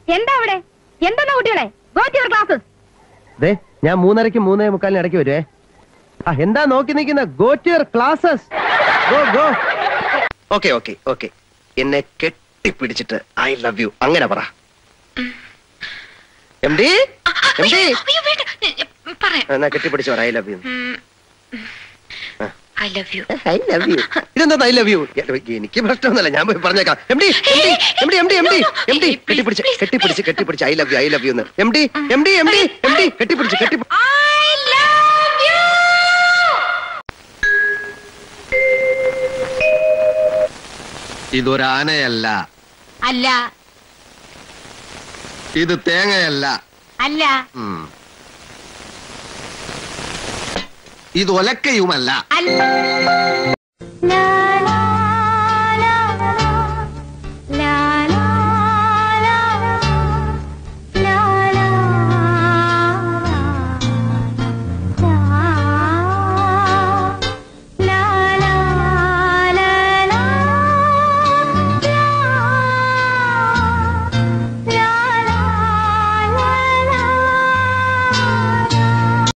എന്താ അവിടെ? എന്താ കുട്ടികളെ? Go to your classes. ഞാൻ 3:30-നും 3:45 ഇടയ്ക്ക് വരുവേ. എന്താ നോക്കി നിൽക്കുന്ന? Go to your classes. Go go. Okay okay okay. എന്നെ കെട്ടിപ്പിടിച്ചിട്ട് ഐ ലവ് യു അങ്ങനെ പറ. എംഡി എംഡി എന്നാ കെട്ടിപ്പിടിച്ച് പറ I love you. I love you. I love you. ഇതെന്താ ഐ ലവ് യു? എനിക്ക് പ്രശ്നമൊന്നുമല്ല, ഞാൻ പോയി പറഞ്ഞേക്കാം. MD MD MD MD MD കെട്ടിപ്പിടിച്ച് കെട്ടിപ്പിടിച്ച് കെട്ടിപ്പിടിച്ച് I love you I love you എന്ന്. എംഡി എംഡി എംഡി എംഡി കെട്ടിപ്പിടിച്ച് കെട്ടിപ്പിടിച്ച്. I love you. ഇതൊരാനയല്ല. അല്ല. ഇത് തേങ്ങയല്ല. അല്ല. ഇത് ഒലക്കയുമല്ല. അല്ല.